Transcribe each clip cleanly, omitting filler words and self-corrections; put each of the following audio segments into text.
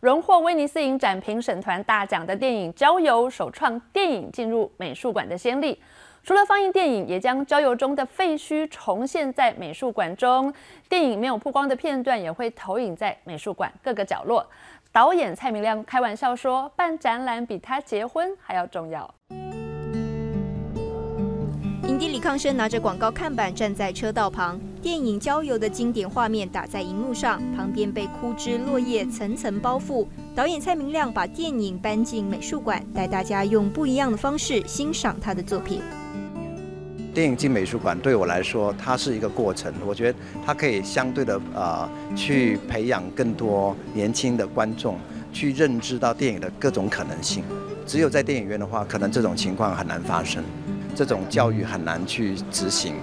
荣获威尼斯影展评审团大奖的电影《郊游》首创电影进入美术馆的先例。除了放映电影，也将郊游中的废墟重现在美术馆中。电影没有曝光的片段也会投影在美术馆各个角落。导演蔡明亮开玩笑说：“办展览比他结婚还要重要。” 影帝李康生拿着广告看板站在车道旁，电影《郊游》的经典画面打在荧幕上，旁边被枯枝落叶层层包覆。导演蔡明亮把电影搬进美术馆，带大家用不一样的方式欣赏他的作品。 电影进美术馆对我来说，它是一个过程。我觉得它可以相对的去培养更多年轻的观众，去认知到电影的各种可能性。只有在电影院的话，可能这种情况很难发生，这种教育很难去执行。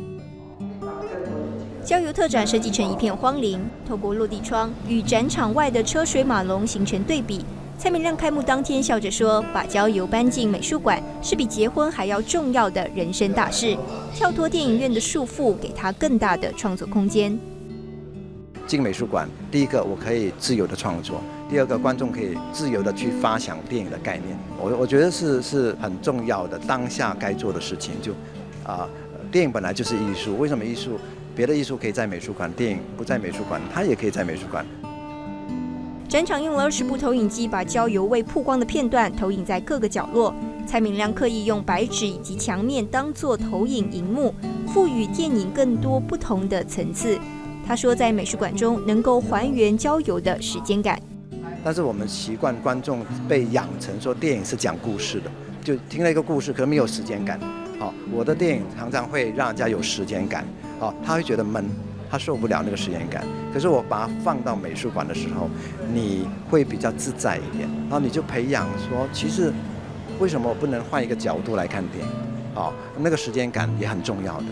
郊游特展设计成一片荒林，透过落地窗与展场外的车水马龙形成对比。蔡明亮开幕当天笑着说：“把郊游搬进美术馆是比结婚还要重要的人生大事，跳脱电影院的束缚，给他更大的创作空间。” 进美术馆，第一个我可以自由的创作，第二个观众可以自由的去发想电影的概念。我觉得是很重要的，当下该做的事情。电影本来就是艺术，为什么艺术别的艺术可以在美术馆，电影不在美术馆，它也可以在美术馆。 展场用了20部投影机，把郊游未曝光的片段投影在各个角落。蔡明亮刻意用白纸以及墙面当作投影荧幕，赋予电影更多不同的层次。他说，在美术馆中能够还原郊游的时间感。 但是我们习惯观众被养成说电影是讲故事的，就听了一个故事，可能没有时间感。我的电影常常会让人家有时间感，他会觉得闷。他受不了那个时间感，可是我把它放到美术馆的时候，你会比较自在一点，然后你就培养说，其实为什么我不能换一个角度来看电影？那个时间感也很重要的。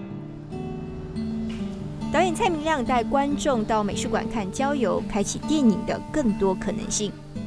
导演蔡明亮带观众到美术馆看郊游，开启电影的更多可能性。